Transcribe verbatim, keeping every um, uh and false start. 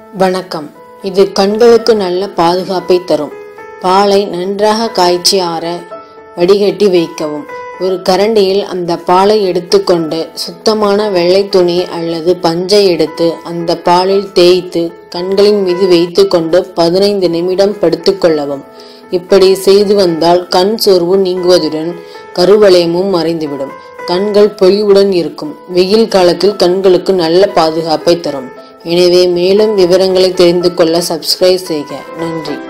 வணக்கம். இது கண்களுக்கு நல்ல பாதுகாப்பை தரும். பாலை நன்றாக காய்ச்சி ஆற வடிகட்டி வைக்கவும். ஒரு கரண்டியில் அந்த பாலை எடுத்துக்கொண்டு சுத்தமான வெள்ளை துணி அல்லது பஞ்சை எடுத்து அந்த பாலில் தேய்த்து கண்களின் மீது வைத்து கொண்டு பதினைந்து நிமிடம் படுத்துக்கொள்ளவும். இப்படி செய்து வந்தால் கண் சோர்வு நீங்குவதுடன் கருவளையமும் மறைந்துவிடும். கண்கள் பொலிவுடன் இருக்கும். வெயில் காலத்தில் கண்களுக்கு நல்ல பாதுகாப்பை தரும். எனவே மேலும் விவரங்களை தெரிந்து கொள்ள சப்ஸ்கிரைப் செய்க. நன்றி.